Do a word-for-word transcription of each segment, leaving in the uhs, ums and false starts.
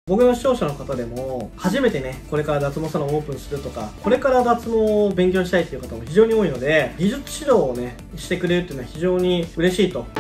僕の視聴者の方でも、初めてね、これから脱毛サロンをオープンするとか、これから脱毛を勉強したいっていう方も非常に多いので、技術指導をね、してくれるっていうのは非常に嬉しいと。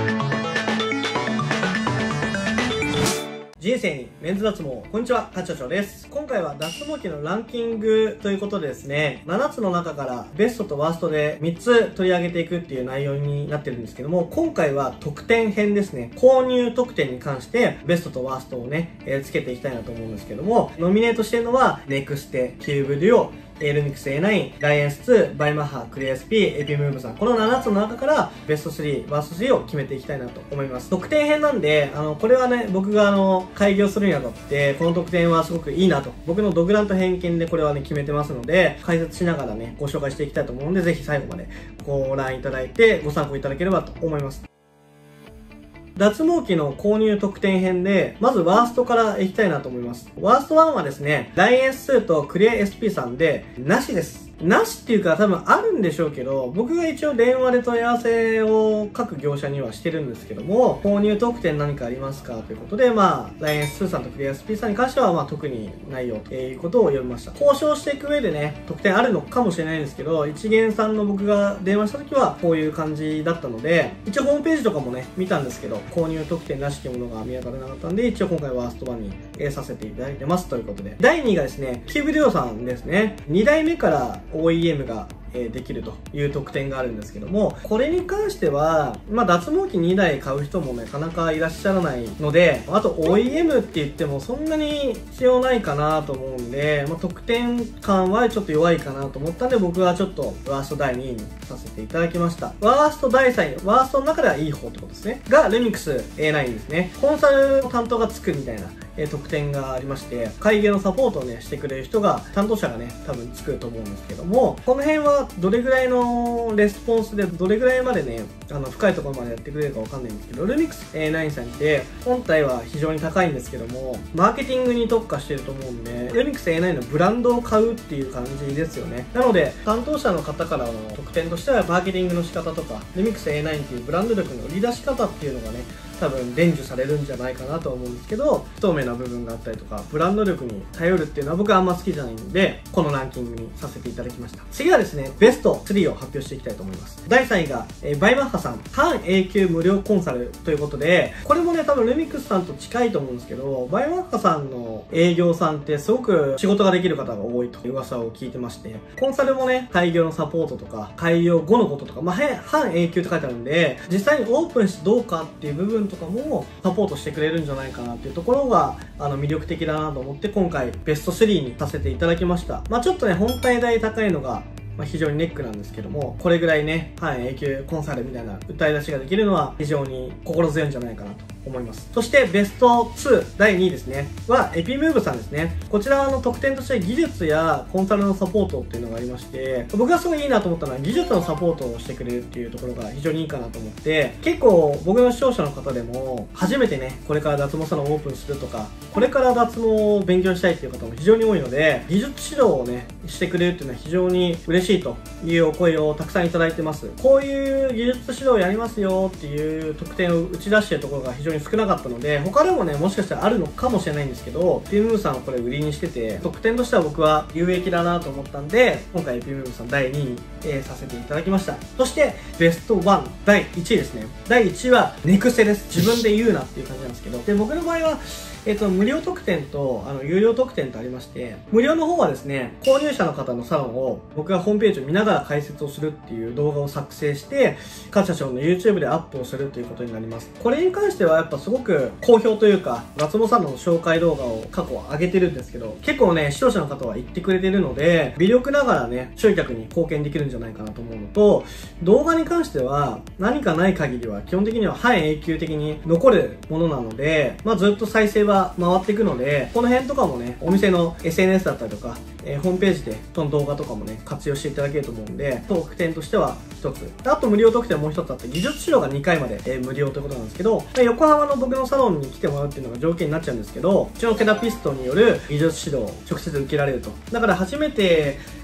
人生にメンズ脱毛。こんにちは、かちょちょです。今回は脱毛器のランキングということでですね、ななつの中からベストとワーストでみっつ取り上げていくっていう内容になってるんですけども、今回は特典編ですね。購入特典に関してベストとワーストをね、えー、つけていきたいなと思うんですけども、ノミネートしてるのは、ネクステ、キューブデュオ、ルミックス エーナイン、ライエンスツー、バイマッハ、クリエ エスピー、エピムーブさん。このななつの中からベストスリー、ワーストスリーを決めていきたいなと思います。特典編なんで、あの、これはね、僕があの、開業するにあたって、この特典はすごくいいなと。僕の独断と偏見でこれはね、決めてますので、解説しながらね、ご紹介していきたいと思うので、ぜひ最後までご覧いただいて、ご参考いただければと思います。脱毛器の購入特典編で、まずワーストからいきたいなと思います。ワーストワンはですね、ライエンスツーとクリエ エスピー さんで、なしです。なしっていうか多分あるんでしょうけど、僕が一応電話で問い合わせを各業者にはしてるんですけども、購入特典何かありますかということで、まあ、ライエンスツー さんとクリエ エスピー さんに関しては、まあ特にないよということを読みました。交渉していく上でね、特典あるのかもしれないんですけど、一元さんの僕が電話した時はこういう感じだったので、一応ホームページとかもね、見たんですけど、購入特典なしっていうものが見当たらなかったんで、一応今回ワーストワンに、えー、させていただいてますということで。だいにいがですね、キューブデュオさんですね。にだいめから オーイーエム がえできるという特典があるんですけども、これに関しては、まあ、脱毛器にだい買う人もなかなかいらっしゃらないので、あと オーイーエム って言ってもそんなに必要ないかなと思うんで、まあ、特典感はちょっと弱いかなと思ったんで、僕はちょっとワーストだいにいにさせていただきました。ワーストだいさんい、ワーストの中ではいい方ってことですね。が、ルミックス エーナイン ですね。コンサルの担当がつくみたいな、えー、特典がありまして、会計のサポートをね、してくれる人が、担当者がね、多分つくと思うんですけども、この辺はどれぐらいのレスポンスでどれぐらいまでね、あの、深いところまでやってくれるかわかんないんですけど、ルミックス エーナイン さんって本体は非常に高いんですけども、マーケティングに特化してると思うんで、ルミックス エーナイン のブランドを買うっていう感じですよね。なので、担当者の方からの特典としては、マーケティングの仕方とか、ルミックス エーナイン っていうブランド力の売り出し方っていうのがね、多分伝授されるんじゃないかなと思うんですけど、不透明な部分があったりとか、ブランド力に頼るっていうのは僕はあんま好きじゃないので、このランキングにさせていただきました。次はですね、ベストスリーを発表していきたいと思います。だいさんいが、えー、バイマッハさん、半永久無料コンサルということで、これもね、多分ルミックスさんと近いと思うんですけど、バイマッハさんの営業さんってすごく仕事ができる方が多いという噂を聞いてまして、コンサルもね、開業のサポートとか、開業後のこととか、まあ、半永久って書いてあるんで、実際にオープンしてどうかっていう部分とかもサポートしてくれるんじゃないかなっていうところがあの魅力的だなと思って今回ベストスリーにさせていただきました。まあちょっとね本体代高いのがまあ非常にネックなんですけども、これぐらいね、半永久コンサルみたいな歌い出しができるのは非常に心強いんじゃないかなと思います。そしてベストツーだいにいですねはエピムーブさんですね。こちらの特典として技術やコンサルのサポートっていうのがありまして、僕がすごいいいなと思ったのは技術のサポートをしてくれるっていうところが非常にいいかなと思って、結構僕の視聴者の方でも初めてねこれから脱毛サロンをオープンするとか、これから脱毛を勉強したいっていう方も非常に多いので、技術指導をねしてくれるっていうのは非常に嬉しいというお声をたくさんいただいてます。こういう技術指導やりますよっていう特典を打ち出しているところが非常に少なかったので、他でもねもしかしたらあるのかもしれないんですけど、エピムーブさんはこれ売りにしてて、特典としては僕は有益だなと思ったんで、今回エピムーブさんだいにいに、えー、させていただきました。そしてベストワンだいいちいですね。だいいちいはネクステです。自分で言うなっていう感じなんですけど、で僕の場合はえっと、無料特典と、あの、有料特典とありまして、無料の方はですね、購入者の方のサロンを、僕がホームページを見ながら解説をするっていう動画を作成して、各社長の YouTube でアップをするということになります。これに関してはやっぱすごく好評というか、脱毛サロンの紹介動画を過去上げてるんですけど、結構ね、視聴者の方は言ってくれてるので、微力ながらね、集客に貢献できるんじゃないかなと思うのと、動画に関しては、何かない限りは、基本的には半永久的に残るものなので、まあずっと再生は回っていくので、この辺とかもね、お店の エスエヌエス だったりとか、えー、ホームページでその動画とかもね、活用していただけると思うんで、特典としては一つ。あと無料特典もう一つあって、技術指導がにかいまで、えー、無料ということなんですけど、横浜の僕のサロンに来てもらうっていうのが条件になっちゃうんですけど、うちのセラピストによる技術指導を直接受けられると。だから初めて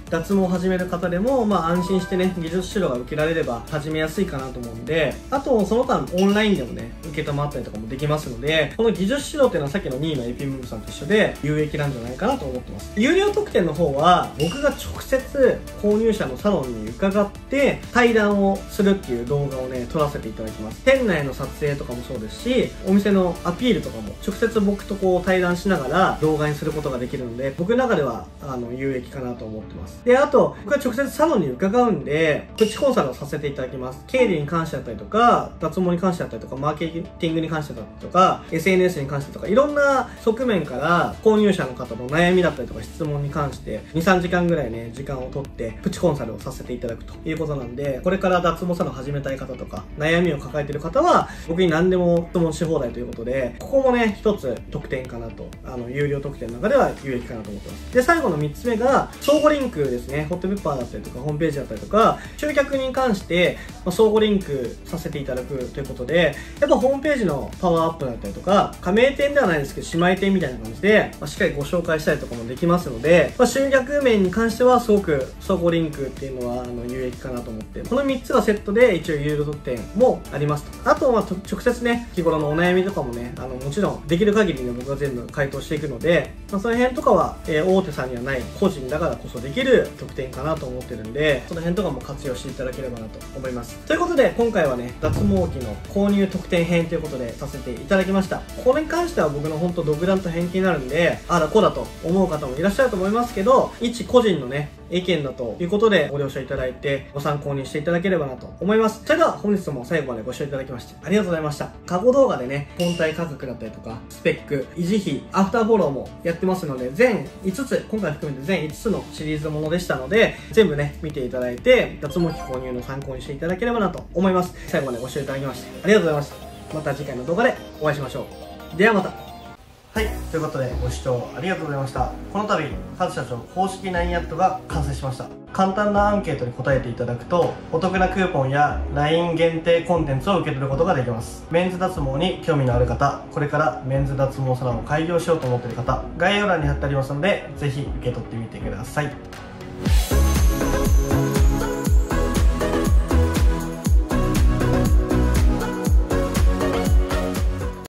脱毛を始める方でも、まあ安心してね、技術指導が受けられれば始めやすいかなと思うんで、あとその他オンラインでもね、受けたまったりとかもできますので、この技術指導っていうのはさっきのにいの エーピー ムーブさんと一緒で有益なんじゃないかなと思ってます。有料特典の方は、僕が直接購入者のサロンに伺って対談をするっていう動画をね、撮らせていただきます。店内の撮影とかもそうですし、お店のアピールとかも直接僕とこう対談しながら動画にすることができるので、僕の中ではあの有益かなと思ってます。で、あと、僕は直接サロンに伺うんで、プチコンサルをさせていただきます。経理に関してだったりとか、脱毛に関してだったりとか、マーケティングに関してだったりとか、エスエヌエス に関してとか、いろんな側面から購入者の方の悩みだったりとか質問に関してに、さんじかんぐらいね、時間を取ってプチコンサルをさせていただくということなんで、これから脱毛サロンを始めたい方とか、悩みを抱えている方は、僕に何でも質問し放題ということで、ここもね、一つ特典かなと、あの、有料特典の中では有益かなと思ってます。で、最後のみっつめが、相互リンクですね。ホットペッパーだったりとか、ホームページだったりとか、集客に関して、まあ、相互リンクさせていただくということで、やっぱホームページのパワーアップだったりとか、加盟店ではないですけど、姉妹店みたいな感じで、まあ、しっかりご紹介したりとかもできますので、まあ、集客面に関してはすごく相互リンクっていうのは、あの、有益かなと思って、このみっつがセットで一応有料特典もありますと。あとは、直接ね、日頃のお悩みとかもね、あの、もちろんできる限りね、僕が全部回答していくので、まあ、その辺とかは、えー、大手さんにはない個人だからこそできる特典かなと思ってるんで、その辺とかも活用していただければなと思います。ということで、今回はね、脱毛器の購入特典編ということでさせていただきました。これに関しては僕の本当独断と偏見になるんで、ああだこうだと思う方もいらっしゃると思いますけど、一個人のね、意見だということでご了承いただいて、ご参考にしていただければなと思います。それでは本日も最後までご視聴いただきましてありがとうございました。過去動画でね、本体価格だったりとか、スペック、維持費、アフターフォローもやってますので、全いつつ、今回含めて全いつつのシリーズものでしたので、全部ね、見ていただいて、脱毛器購入の参考にしていただければなと思います。最後までご視聴いただきましてありがとうございました。また次回の動画でお会いしましょう。ではまた。はい、ということでご視聴ありがとうございました。この度、カズ社長公式 ライン アットが完成しました。簡単なアンケートに答えていただくと、お得なクーポンや ライン 限定コンテンツを受け取ることができます。メンズ脱毛に興味のある方、これからメンズ脱毛サロンを開業しようと思っている方、概要欄に貼ってありますので、ぜひ受け取ってみてください。